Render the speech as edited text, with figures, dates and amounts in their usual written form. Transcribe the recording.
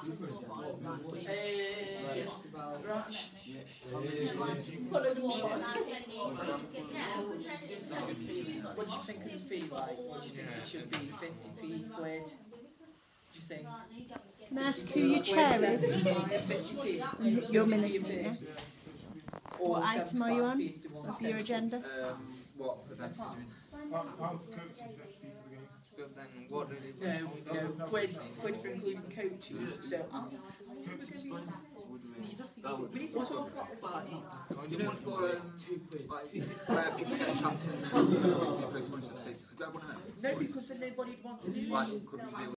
What do you think of the fee like? What do you think it should be? 50p, quid? Do you think? Can I ask who your chair is? 50p. Your minutes, yeah. Or What item are you on 75p if they want of your agenda? What events are you I'm coaching session for the game. doing? Then what do they do? No, quid for including coaching. So, we need to talk about Do you know for where people get a chance to first one to the face? Is that one of them? no, because then nobody wants to do Why it. couldn't we do